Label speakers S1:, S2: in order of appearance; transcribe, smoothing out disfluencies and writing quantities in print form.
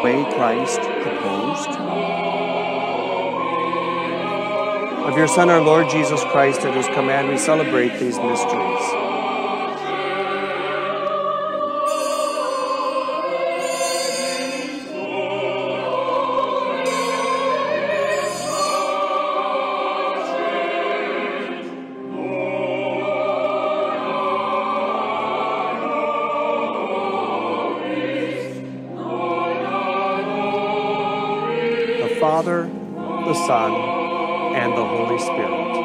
S1: way Christ proposed? Of your Son, our Lord Jesus Christ, at whose command we celebrate these mysteries. The Father, the Son, and the Holy Spirit.